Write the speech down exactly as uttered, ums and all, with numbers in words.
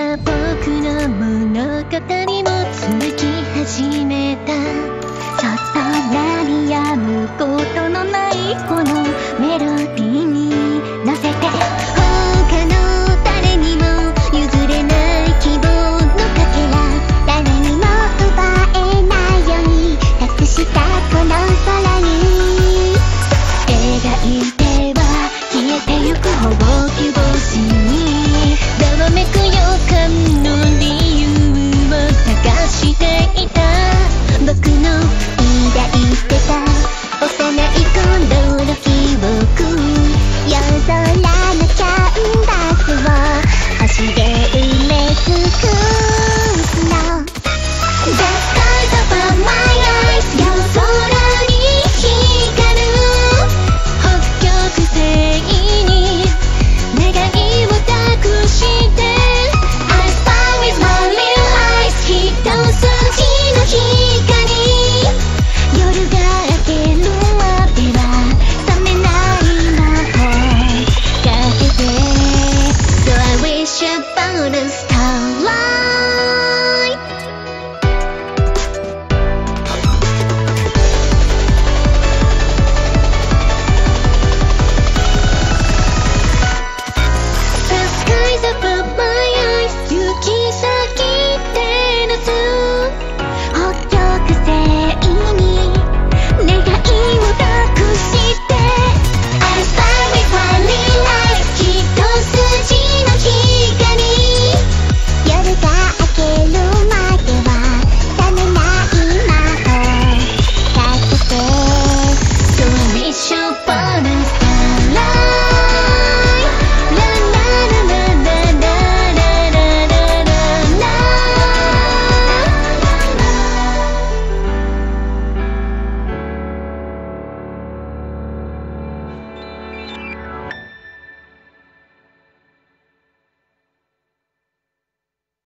た僕の物語も続き始めた。ちょっと鳴りやむことのないこのメロディーに乗せて、他の誰にも譲れない希望のかけら、誰にも奪えないように託したこの空に描いては消えてゆくほぼ希望しにざわめく予感の理由を探していた。僕の抱いてた幼い頃の記憶、夜空のキャンバスを星で埋め尽くすの。 The stars of my eyes 夜空に光る北極星に願いを託して I spy with my little eyes 一筋の光、夜が明けるまでは覚めない魔法かけて So I wish upon a star